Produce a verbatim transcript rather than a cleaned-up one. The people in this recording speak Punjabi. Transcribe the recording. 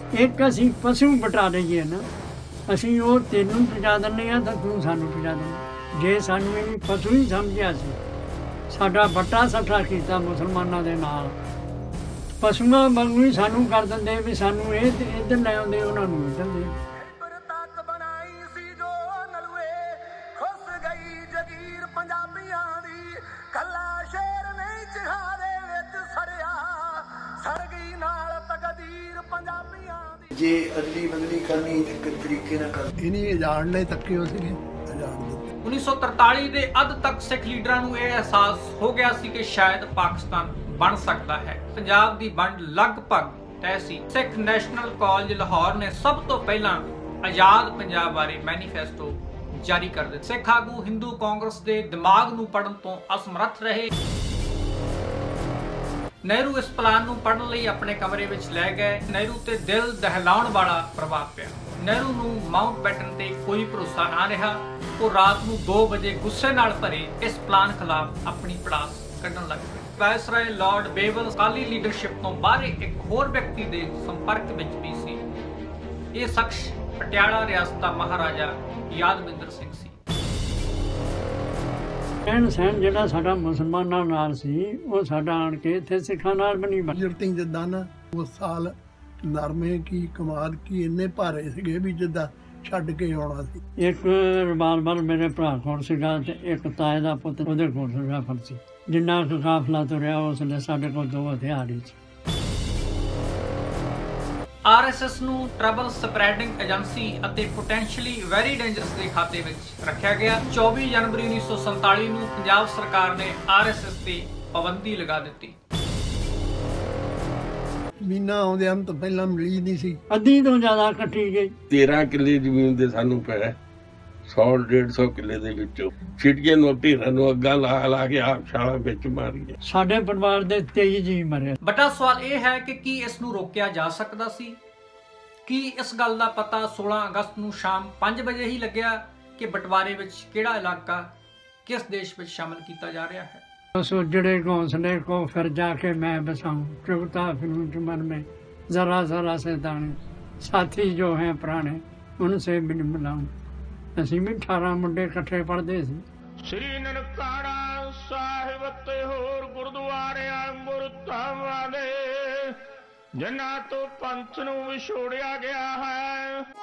एक असीं पशु बटा लईए ना, असीं वो तैनूं पजा दिंदे आ तां तूं सानूं पजा दिंदा। जे सानूं इह पशु ही समझिया सी, साडा बट्टा सट्ठा कीता मुसलमानां दे नाल, पशुआं वांगू ही सानूं कर दिंदे भी सानूं इह इधर लै आउंदे उहनां नूं इधर दे। जे अदली बदली करनी एक तरीके ना कर इन्हीं आजाद ले तक हो सके आजाद उन्नीस सौ तरताली ਦੇ ਅੱਧ ਤੱਕ ਸਿੱਖ ਲੀਡਰਾਂ ਨੂੰ ਇਹ ਅਹਿਸਾਸ ਹੋ ਗਿਆ ਸੀ ਕਿ ਸ਼ਾਇਦ ਪਾਕਿਸਤਾਨ ਬਣ ਸਕਦਾ ਹੈ। ਪੰਜਾਬ ਦੀ ਵੰਡ ਲਗਭਗ ਤੈਅ ਸੀ। ਸਿੱਖ ਨੈਸ਼ਨਲ ਕਾਲਜ ਲਾਹੌਰ ਨੇ ਸਭ ਤੋਂ ਪਹਿਲਾਂ ਆਜ਼ਾਦ ਪੰਜਾਬ ਬਾਰੇ ਮੈਨੀਫੈਸਟੋ ਜਾਰੀ ਕਰ ਦਿੱਤਾ। ਸਿੱਖ ਆਗੂ ਹਿੰਦੂ ਕਾਂਗਰਸ ਦੇ ਦਿਮਾਗ ਨੂੰ ਪੜਨ ਤੋਂ ਅਸਮਰੱਥ ਰਹੇ। ਨਹਿਰੂ ਇਸ ਪਲਾਨ ਨੂੰ ਪੜਨ ਲਈ ਆਪਣੇ ਕਮਰੇ ਵਿੱਚ ਲੈ ਗਏ। ਨਹਿਰੂ ਤੇ ਦਿਲ ਦਹਿਲਾਉਣ ਵਾਲਾ ਪ੍ਰਭਾਵ ਪਿਆ। ਨਹਿਰੂ ਨੂੰ ਮਾਊਂਟਬੈਟਨ ਤੇ ਕੋਈ ਭਰੋਸਾ ਨਾ ਰਿਹਾ। ਉਹ ਰਾਤ ਨੂੰ ਦੋ ਵਜੇ ਗੁੱਸੇ ਨਾਲ ਭਰੇ ਇਸ ਪਲਾਨ ਖਿਲਾਫ ਆਪਣੀ ਪੜਾਸ ਕੱਢਣ ਲੱਗ ਪਏ। ਵਾਇਸਰਾਏ ਲਾਰਡ ਬੇਵਲ ਅਕਾਲੀ ਲੀਡਰਸ਼ਿਪ ਤੋਂ ਬਾਹਰ ਇੱਕ ਹੋਰ ਵਿਅਕਤੀ ਦੇ ਸੰਪਰਕ ਵਿੱਚ ਵੀ ਸੀ। ਇਹ ਸ਼ਖਸ ਪਟਿਆਲਾ ਰਿਆਸਤ ਦਾ ਮਹਾਰਾਜਾ ਯਾਦਵਿੰਦਰ ਸਿੰਘ ਸੀ। ਰਹਿਣ ਸਹਿਣ ਜਿਹੜਾ ਸਾਡਾ ਮੁਸਲਮਾਨਾਂ ਨਾਲ ਸੀ ਉਹ ਸਾਡਾ ਆਣ ਕੇ ਇੱਥੇ ਸਿੱਖਾਂ ਨਾਲ ਵੀ ਨਹੀਂ ਬਣਿਆ। ਜਿਰਤਿੰਗ ਜਿੱਦਾਂ ਨਾ ਉਸ ਸਾਲ ਨਰਮੇ ਕੀ ਕਮਾਦ ਕੀ ਇੰਨੇ ਭਾਰੇ ਸੀਗੇ ਵੀ ਜਿੱਦਾਂ ਛੱਡ ਕੇ ਆਉਣਾ ਸੀ। ਇੱਕ ਰਿਵਾਲਵਰ ਮੇਰੇ ਭਰਾ ਕੋਲ ਸੀਗਾ ਤੇ ਇੱਕ ਤਾਏ ਦਾ ਪੁੱਤ ਉਹਦੇ ਕੋਲ ਸੀਗਾ ਫਰਸੀ। ਜਿੰਨਾ ਕੁ ਕਾਫਲਾ ਤੁਰਿਆ ਉਸ ਨੇ ਸਾਡੇ ਕੋਲ ਦੋ ਹਥਿਆਰ ਹੀ ਸੀ। ਆਰ ਐਸ ਐਸ ਨੂੰ ਟਰਬਲ ਸਪਰੈਡਿੰਗ ਏਜੰਸੀ ਅਤੇ ਪੋਟੈਂਸ਼ੀਅਲੀ ਵੈਰੀ ਡੇਂਜਰਸ ਦੇ ਖਾਤੇ ਵਿੱਚ ਰੱਖਿਆ ਗਿਆ। ਚੌਵੀ ਜਨਵਰੀ ਉੱਨੀ ਸੌ ਸੰਤਾਲੀ ਨੂੰ ਪੰਜਾਬ ਸਰਕਾਰ ਨੇ ਆਰ ਐਸ ਐਸ ਤੇ ਪਾਬੰਦੀ ਲਗਾ ਦਿੱਤੀ। ਮੀਨਾ ਆਉਂਦਿਆਂ ਤੋਂ ਪਹਿਲਾਂ ਮਿਲੀ ਨਹੀਂ ਸੀ। ਅੱਧੀ ਤੋਂ ਜ਼ਿਆਦਾ ਕੱਟੀ ਗਈ। ਤੇਰਾਂ ਕਿੱਲੇ ਜ਼ਮੀਨ ਦੇ ਸਾਨੂੰ ਪੈ ਸੌ ਡੇਢ ਸੌ ਕਿੱਲੇ ਦੇ ਵਿੱਚੋਂ ਛਿਟੀਆਂ ਨੂੰ ਢੇਰਾਂ ਨੂੰ ਅੱਗਾਂ ਲਾ ਲਾ ਕੇ ਆਪ ਛਾਲਾਂ ਵਿੱਚ ਮਾਰੀਆਂ। ਸਾਡੇ ਪਰਿਵਾਰ ਦੇ ਤੇਈ ਜੀਅ ਮਰੇ। ਵੱਡਾ ਸਵਾਲ ਇਹ ਹੈ ਕਿ ਕੀ ਇਸ ਨੂੰ ਰੋਕਿਆ ਜਾ ਸਕਦਾ ਸੀ? ਕੀ ਇਸ ਗੱਲ ਦਾ ਪਤਾ ਸੋਲਾਂ ਅਗਸਤ ਨੂੰ ਸ਼ਾਮ ਪੰਜ ਵਜੇ ਹੀ ਲੱਗਿਆ ਕਿ ਬਟਵਾਰੇ ਵਿੱਚ ਕਿਹੜਾ ਇਲਾਕਾ ਕਿਸ ਦੇਸ਼ ਵਿੱਚ ਸ਼ਾਮਲ ਕੀਤਾ ਜਾ ਰਿਹਾ ਹੈ? उस उजड़े घोंसले को फिर जाके मैं बसाऊं, चुगता फिरूं चुमन में जरा जरा से दाने, साथी जो हैं पुराने उनसे भी मिलाऊं। ਅਸੀਂ ਵੀ ਅਠਾਰਾਂ ਮੁੰਡੇ ਇਕੱਠੇ ਪੜ੍ਹਦੇ ਸੀ। ਸ੍ਰੀ ਨਨਕਾਣਾ ਸਾਹਿਬ ਤੇ ਹੋਰ ਗੁਰਦੁਆਰਿਆਂ ਅੰਮ੍ਰਿਤਾਂ ਵਾਲੇ ਜਿਨ੍ਹਾਂ ਤੋਂ ਪੰਥ ਨੂੰ ਵਿਛੋੜਿਆ ਗਿਆ ਹੈ।